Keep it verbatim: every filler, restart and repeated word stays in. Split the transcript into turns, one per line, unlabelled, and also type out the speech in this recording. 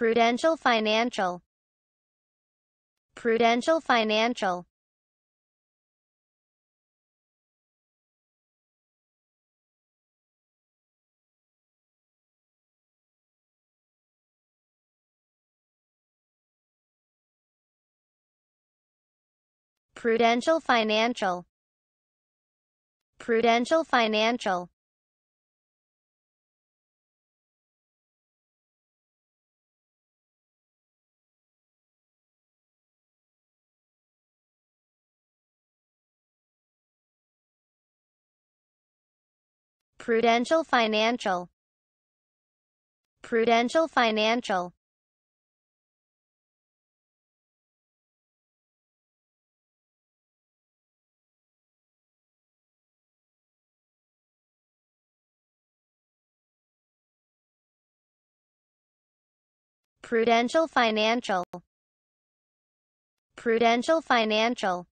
Prudential Financial. Prudential Financial. Prudential Financial. Prudential Financial. Prudential Financial. Prudential Financial. Prudential Financial. Prudential Financial.